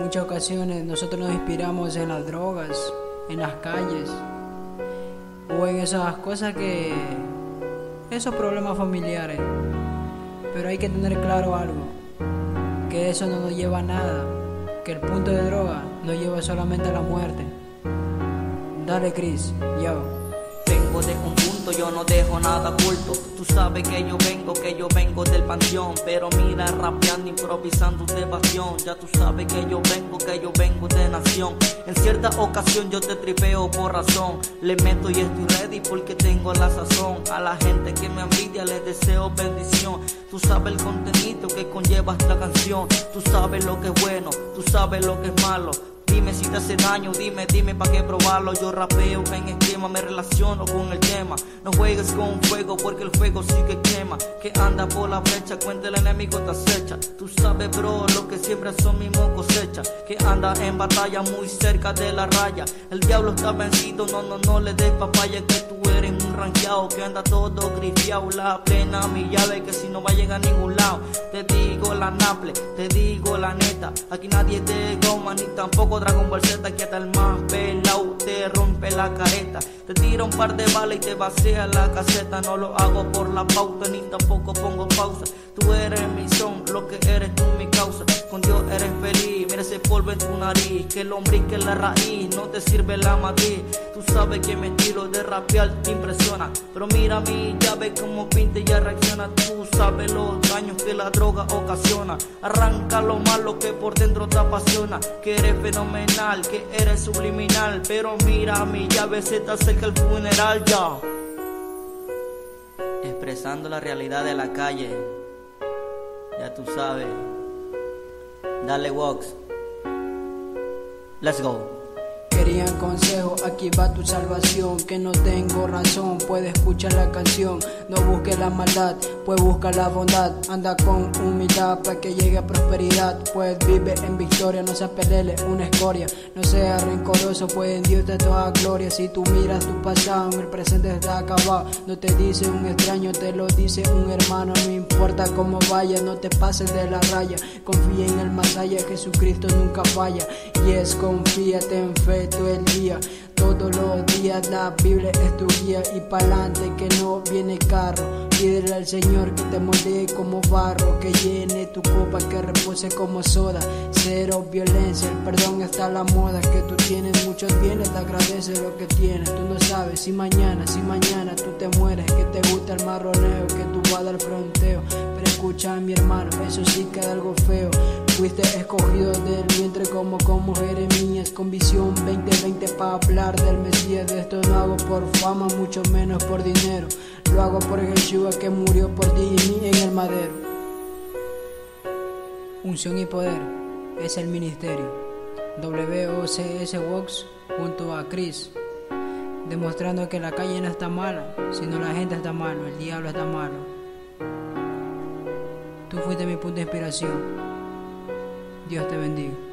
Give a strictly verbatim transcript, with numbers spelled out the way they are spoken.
muchas ocasiones nosotros nos inspiramos en las drogas, en las calles o en esas cosas que... esos problemas familiares. Pero hay que tener claro algo, que eso no nos lleva a nada, que el punto de droga nos lleva solamente a la muerte. Dale, Chris, yo. Vengo de un punto, yo no dejo nada oculto. Tú sabes que yo vengo, que yo vengo del panteón. Pero mira, rapeando, improvisando de evasión. Ya tú sabes que yo vengo, que yo vengo de nación. En cierta ocasión yo te tripeo por razón. Le meto y estoy ready porque tengo la sazón. A la gente que me envidia les deseo bendición. Tú sabes el contenido que conlleva esta canción. Tú sabes lo que es bueno, tú sabes lo que es malo. Dime si te hace daño, dime, dime pa' qué probarlo. Yo rapeo en esquema, me relaciono con el tema. No juegues con fuego porque el fuego sí que quema. Que anda por la brecha, cuenta el enemigo te acecha. Tú sabes, bro, lo que siempre son mismo cosecha. Que anda en batalla muy cerca de la raya. El diablo está vencido, no, no, no le des papaya. Que tú eres un ranqueado, que anda todo grifiado. La plena mi llave, que si no va a llegar a ningún lado. Te digo la naple, te digo la neta. Aquí nadie te goma, ni tampoco Dragon Ball Z, que hasta el más pelao te rompe la careta. Te tira un par de balas y te vacía la caseta. No lo hago por la pauta, ni tampoco pongo pausa. Tú eres mi son, lo que eres tú mi causa. Con Dios eres feliz, mira ese polvo en tu nariz. Que el hombre que la raíz, no te sirve la matriz. Tú sabes que mi estilo de rapear te impresiona. Pero mira mi llave como pinta y ya reacciona. Tú sabes los daños que la droga ocasiona. Arranca lo malo que por dentro te apasiona. Que eres fenomenal, que eres subliminal. Pero mira mi llave, se te acerca el funeral ya. Expresando la realidad de la calle. Ya tú sabes. Dale Wox. Let's go. Querían consejo, aquí va tu salvación. Que no tengo razón, puedes escuchar la canción. No busques la maldad, pues busca la bondad. Anda con humildad para que llegue a prosperidad. Pues vive en victoria, no seas pelele, una escoria. No seas rencoroso, pues en Dios te toda gloria. Si tú miras tu pasado, el presente está acabado. No te dice un extraño, te lo dice un hermano. No importa cómo vaya, no te pases de la raya. Confía en el más allá, Jesucristo nunca falla. Y es confía, ten fe todo el día. Todos los días la Biblia es tu guía. Y pa'lante que no viene carro. Pídele al Señor que te moldee como barro. Que llene tu copa, que repose como soda. Cero violencia, el perdón está a la moda. Que tú tienes muchos bienes, te agradece lo que tienes. Tú no sabes si mañana, si mañana tú te mueres. Que te gusta el marroneo, que tú vas a dar fronteo. Pero escucha mi hermano, eso sí queda algo feo. Fuiste escogido del vientre como como Jeremías. Con visión veinte veinte para hablar del Mesías. De esto no hago por fama, mucho menos por dinero. Lo hago por Jesús que murió por ti y mí en el madero. Unción y poder es el ministerio. W O C S Wox junto a Chris. Demostrando que la calle no está mala, sino la gente está malo, el diablo está malo. Tú fuiste mi punto de inspiración. Dios te bendiga.